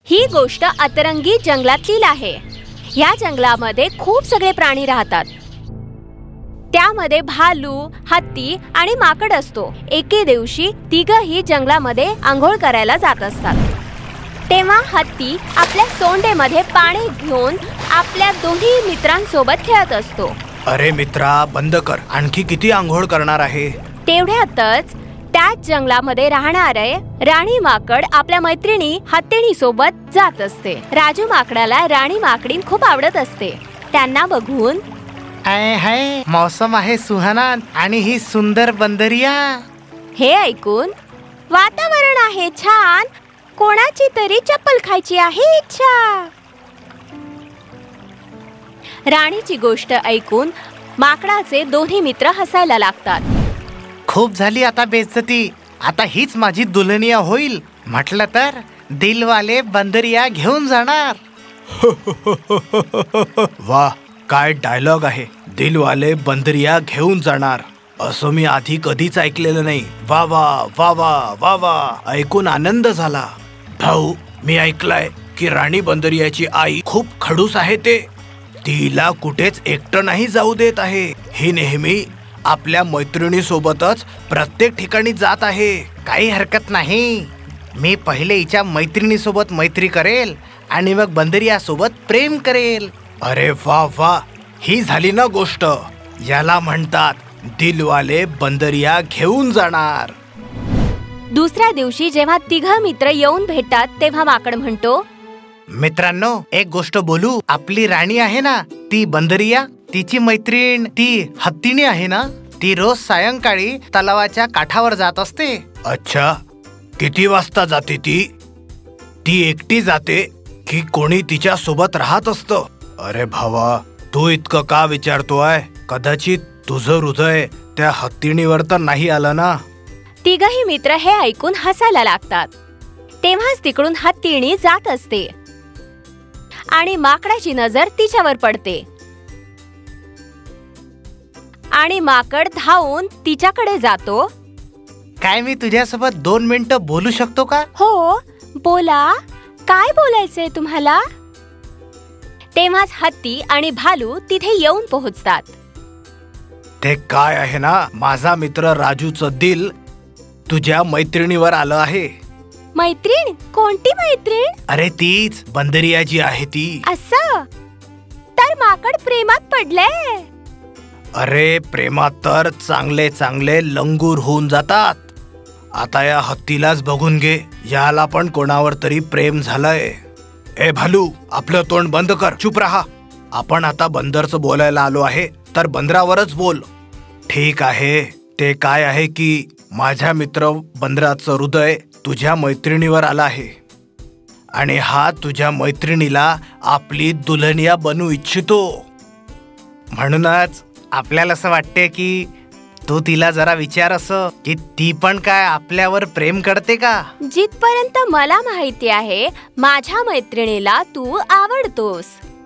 ही गोष्ट अतरंगी जंगलातील आहे. या जंगलामध्ये खूप सगळे प्राणी राहतात. त्यामध्ये भालू, हत्ती आणि माकड असतो. एके दिवशी तिघही जंगलामध्ये आंघोळ करायला जात असतात. तेव्हा हत्ती आपल्या सोंडेमध्ये पाणी घेऊन आपल्या दोन्ही मित्रांसोबत खेळत असतो. अरे मित्रा, बंद कर. आणखी किती आंघोळ करणार आहे? तेवढ्यातच त्याच जंगलामध्ये राहणारे राणी माकड आपल्या मैत्रिणी हत्तीणी सोबत जात असते. राजू माकडाला राणी माकडीन खूप आवडत असते. त्यांना बघून हाय मौसम आहे सुहाना आणि ही सुंदर बंदरिया. हे ऐकून वातावरण आहे छान, कोणाची तरी चप्पल खायची आहे इच्छा. राणीची गोष्ट ऐकून माकडाचे दोन्ही मित्र हसायला लागतात. खूप झाली आता बेइज्जती. आता हीच माझी दुल्हनिया होईल. म्हटलं तर दिलवाले बंदरिया घेऊन जाणार. वाह, काय डायलॉग आहे. दिलवाले बंदरिया घेऊन जाणार. असं मी आधी कधीच ऐकलेलं नाही. वा वा वा वा वा वा, ऐकून आनंद झाला. भाऊ, मी ऐकलंय की राणी बंदरियाची आई खूप खडूस आहे. तिला कुठेच एकटं नाही जाऊ देत आहे. ही नेहमी आपल्या मैत्रिणी सोबतच प्रत्येक ठिकाणी जात आहे. काही हरकत नाही. मी पहिले हिच्या मैत्रिणी सोबत मैत्री करेल आणि मग बंदरिया सोबत प्रेम करेल. अरे वा वा, ही झाली ना गोष्ट. याला म्हणतात दिलवाले बंदरिया घेऊन जाणार. दुसऱ्या दिवशी जेव्हा तिघ मित्र येऊन भेटतात तेव्हा माकड म्हणतो, मित्रांनो, एक गोष्ट बोलू. आपली राणी आहे ना, ती बंदरिया, तिची मैत्रीण ती हत्तीणी आहे ना, ती रोज सायंकाळी तलावाच्या काठावर जात असते. अच्छा, किती वाजता जाते ती? ती एकटी जाते की कोणी तिच्या सोबत राहत असतं? अरे भावा, तू इतकं का विचारतोय? कदाचित तुझं हृदय त्या हत्तीणीवर तर नाही आलं ना? तिघही मित्र हे ऐकून हसायला लागतात. तेव्हाच तिकडून हत्तीणी जात असते आणि माकडाची नजर तिच्यावर पडते आणि माकड धावून तिच्याकडे जातो. काय मी तुझ्यासोबत 2 मिनिटं बोलू शकतो का? हो, बोला. काय बोलायचंय तुम्हाला? तेव्हाच हत्ती आणि भालू तिथे येऊन पोहोचतात. ते काय आहे ना, माझा मित्र राजूचं दिल तुझ्या मैत्रिणीवर आलं आहे. मैत्रीण? कोणती मैत्रीण? अरे तीच बंदरिया जी आहे ती. असं तर माकड प्रेमात पडले. अरे प्रेमात तर चांगले चांगले लंगूर होऊन जातात. आता या हत्तीलाच बघून घे, याला पण कोणावर तरी प्रेम झालंय. ए भालू, आपलं तोंड बंद कर. चुप रहा. आपण आता बंदरचं बोलायला आलो आहे, तर बंदरावरच बोल. ठीक आहे. ते काय आहे की माझ्या मित्र बंदराचं हृदय तुझ्या मैत्रिणीवर आलं आहे आणि हा तुझ्या मैत्रिणीला आपली दुल्हनिया बनवू इच्छितो. म्हणूनच आपल्याला असं वाटते की तू तिला जरा विचार असं की ती पण काय आपल्यावर प्रेम करते का? जिथपर्यंत मला माहिती आहे, माझ्या मैत्रिणीला तू आवडतोस.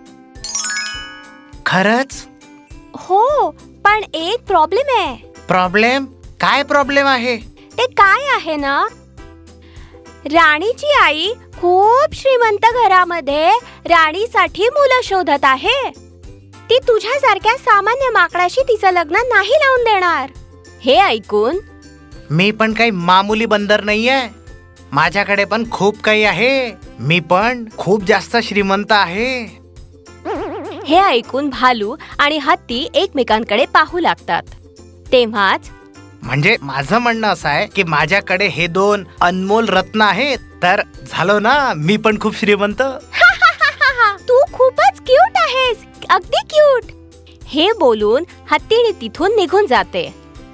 खरंच? हो, पण एक प्रॉब्लेम आहे. प्रॉब्लेम? काय प्रॉब्लेम आहे? ते काय आहे ना, राणीची आई खूप श्रीमंत घरामध्ये राणीसाठी मुलं शोधत आहे. ती तुझ्यासारख्या सामान्य माकडाशी तिचं लग्न नाही लावून देणार. हे ऐकून मी पण काही मामूली बंदर नाहीये. माझ्याकडे पण खूप काही आहे. मी पण खूप जास्त श्रीमंत आहे. हे ऐकून भालू आणि हत्ती एकमेकांकडे पाहू लागतात. तेव्हाच म्हणजे माझं म्हणणं असं आहे की माझ्याकडे हे 2 अनमोल रत्न आहेत, तर झालो ना मी पण खूप श्रीमंत. तू खूपच क्यूट आहेस, अगदी क्यूट. हे बोलून हत्तीने तिथून निघून जाते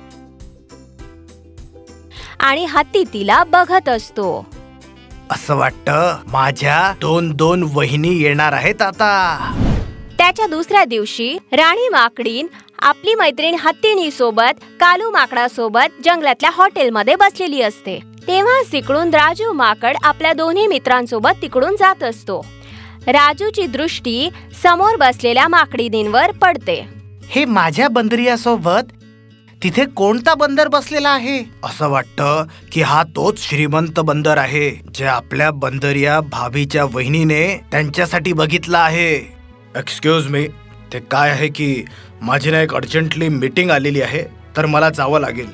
आणि हत्ती तिला बघत असतो. असं वाटतं माझ्या 2 वहिनी येणार आहेत आता. त्याच्या दुसऱ्या दिवशी राणी माकडीन आपली मैत्रीण हत्तीणी सोबत कालू माकडा सोबत जंगलातल्या हॉटेलमध्ये बसलेली असते. तेव्हा तिकडून राजू माकड आपल्या दोन्ही मित्रांसोबत तिकडून जात असतो. राजूची दृष्टी समोर बसलेल्या माकडीनींवर पडते. हे माझ्या बंदरिया सोबत तिथे कोणता बंदर बसलेला आहे? असं वाटतं की हा तोच श्रीमंत बंदर आहे जे आपल्या बंदरिया भाभीच्या वहिनीने त्यांच्यासाठी बघितला आहे. एक्सक्यूज मी, ते काय आहे की माझी ना एक अर्जंटली मीटिंग आलेली आहे, तर मला जावं लागेल.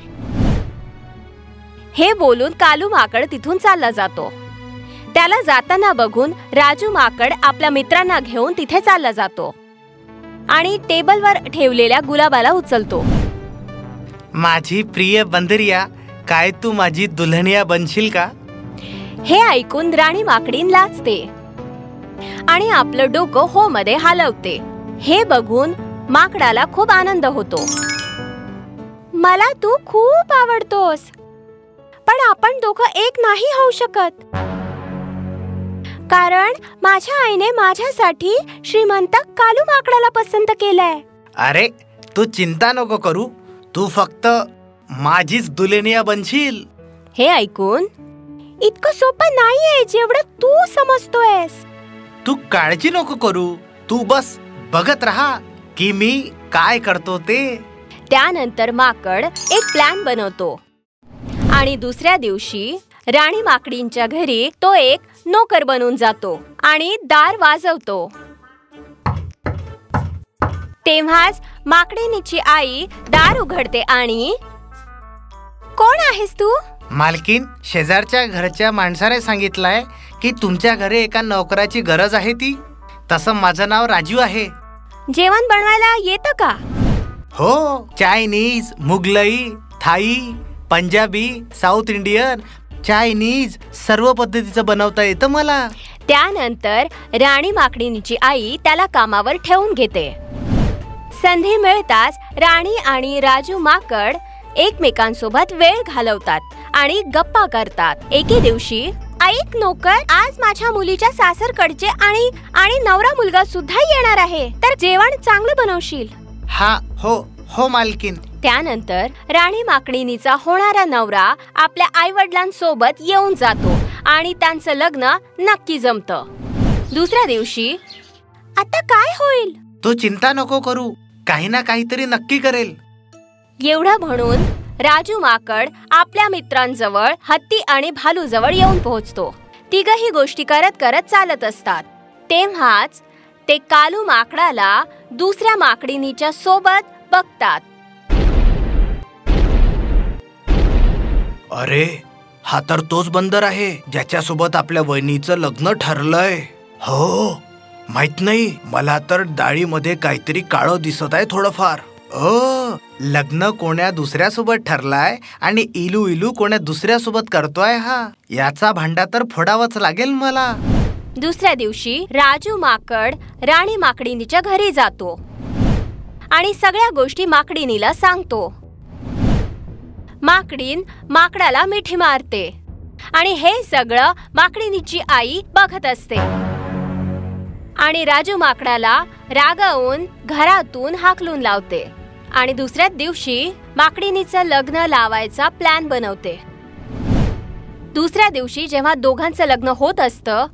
हे बोलून कालू माकड तिथून चालला जातो. त्याला जाताना बघून राजू माकड आपल्या मित्रांना घेऊन तिथे चालला जातो आणि टेबलवर ठेवलेल्या गुलाबाला उचलतो. माझी प्रिय बंदरिया, काय तू माझी दुल्हनिया बनशील का? हे ऐकून राणी माकडी लाजते आणि आपलं डोकं हो मध्ये हलवते. हे बघून माकडाला खूप आनंद होतो. मला तू खूप आवडतोस, पण आपण दोघं एक नाही होऊ शकत, कारण माझ्या आईने माझ्यासाठी श्रीमंत कालू माकडाला पसंत केलंय. अरे तू चिंता नको करू, तू फक्त माझीच दुल्हनिया बनशील. हे ऐकून इतकं सोपं नाहीये जेवढं तू समजतोयस. तू काळजी नको करू, तू बस बघत राहा की मी काय करतो ते. त्यानंतर माकड एक प्लॅन बनवतो आणि दुसऱ्या दिवशी राणी माकडींच्या घरी तो एक नोकर बनून जातो आणि दार वाजवतो. तेव्हाच माकडीनीची आई दार उघडते आणि कोण आहेस तू? मालकीन, शेजारच्या घरच्या माणसाने सांगितलंय की तुमच्या घरी एका नोकराची गरज आहे. ती तसं माझं नाव राजू आहे. जेवण बनवायला येतं का? हो, Chinese, Mughlai, Thai, Punjabi, South Indian, Chinese सर्व पद्धतीचं बनवता येतं मला. त्यानंतर राणी माकडीनीची आई त्याला कामावर ठेवून घेते. संधी मिळताच राणी आणि राजू माकड एकमेकांसोबत वेळ घालवतात आणि गप्पा करतात. एके दिवशी, ऐक नोकर, आज माझ्या मुलीच्या सासरकडचे आणि नवरा मुलगा सुद्धा येणार आहे, तर जेवण चांगलं बनवशील? हा, हो मालकीन. त्यानंतर राणी माकडीनीचा होणारा नवरा आपल्या आई वडिलांसोबत येऊन जातो आणि त्यांचं लग्न नक्की जमतं. दुसऱ्या दिवशी, आता काय होईल? तू चिंता नको करू, काही ना काहीतरी नक्की करेल. एवढं म्हणून राजू माकड आपल्या मित्रांजवळ हत्ती आणि भालू जवळ येऊन पोहोचतो. तिघही गोष्टी करत करत चालत असतात. तेव्हाच ते कालू माकडाला दुसऱ्या माकडीनीच्या सोबत बघतात. अरे, हा तर तोच बंदर आहे ज्याच्यासोबत आपल्या वहिनीचं लग्न ठरलंय. हो, माहित नाही, मला तर डाळीमध्ये काहीतरी काळं दिसत आहे थोडंफार. लग्न कोण्या दुसऱ्यासोबत ठरलाय आणि इलू इलू कोण्या दुसऱ्यासोबत करतोय. हा, याचा भांडा तर फोडावाच लागेल मला. दुसऱ्या दिवशी राजू माकड राणी माकडीनीच्या घरी जातो आणि सगळ्या गोष्टी माकडीनीला सांगतो. माकडीन माकडाला मिठी मारते आणि हे सगळं माकडीनीची आई बघत असते आणि राजू माकडाला रागावून घरातून हाकलून लावते आणि दुसऱ्या दिवशी माकडीनीचं लग्न लावायचा प्लॅन बनवते. दुसऱ्या दिवशी जेव्हा दोघांचं लग्न होत असतं,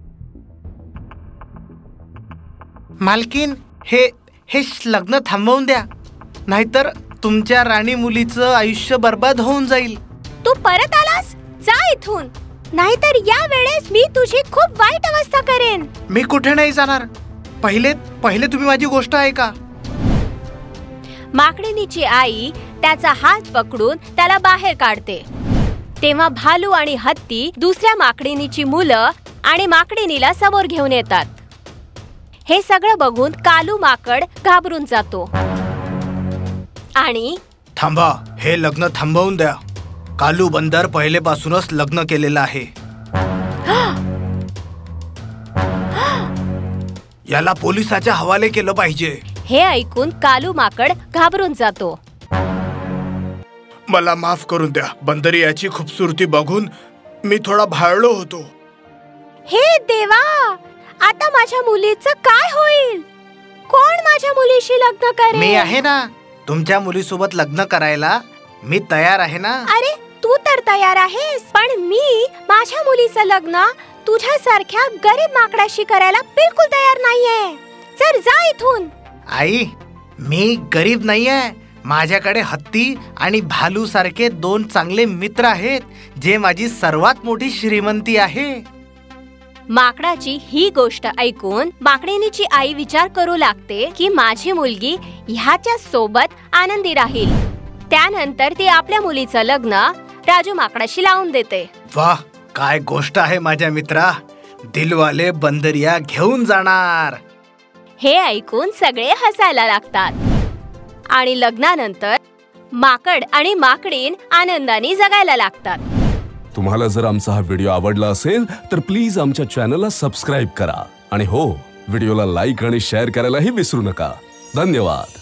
मालकीन, हे लग्न थांबवून द्या, नाहीतर तुमच्या राणी मुलीचं आयुष्य बर्बाद होऊन जाईल. तू परत आलास? जा इथून, नाहीतर या वेळेस मी तुझी खूप वाईट अवस्था करेन. मी कुठे नाही जाणार. पहिले तुम्ही माझी गोष्ट ऐका. माकडीनीची आई त्याचा हात पकडून त्याला बाहेर काढते. तेव्हा भालू आणि हत्ती दुसऱ्या माकडीनीची मुलं आणि माकडीनीला समोर घेऊन येतात. हे सगळं बघून कालू माकड घाबरून जातो आणि थांबा, हे लग्न थांबवून द्या. कालू बंदर पहिलेपासूनच लग्न केलेलं आहे. याला पोलिसाच्या हवाले केलं पाहिजे. हे ऐकून कालू माकड घाबरून जातो. मला माफ करून द्या. बंदरियाची खूबसूरती बघून मी थोडा भाळलो होतो. हे देवा, आता माझ्या मुलीचं काय होईल? कोण माझ्या मुलीशी लग्न करेल? मी आहे ना. तुमच्या मुलीसोबत लग्न करायला मी तयार आहे ना. अरे, तू तर तयार आहेस, पण मी माझ्या मुलीचं लग्न तुझ्यासारख्या गरीब माकडाशी करायला बिलकुल तयार नाहीये. चल, जा इथून. आई, मी गरीब नाहीये, माझ्याकडे हत्ती आणि भालू सारखे 2 चांगले मित्र आहेत, जे माझी सर्वात मोठी श्रीमंती आहे. माकडाची ही गोष्ट ऐकून माकडिणीची आई विचार करू लागते की माझी मुलगी ह्याच्या सोबत आनंदी राहील. त्यानंतर ती आपल्या मुलीचं लग्न राजू माकडाशी लावून देते. वाह, काय गोष्ट आहे माझ्या मित्रा. दिलवाले बंदरिया घेऊन जाणार. हे ऐकून सगळे हसायला लागतात आणि लग्नानंतर माकड आणि माकडीण आनंदाने जगायला लागतात. तुम्हाला जर आमचा हा व्हिडिओ आवडला असेल तर प्लीज आमच्या चॅनलला सबस्क्राईब करा आणि हो, व्हिडिओला लाईक आणि शेअर करायलाही विसरू नका. धन्यवाद.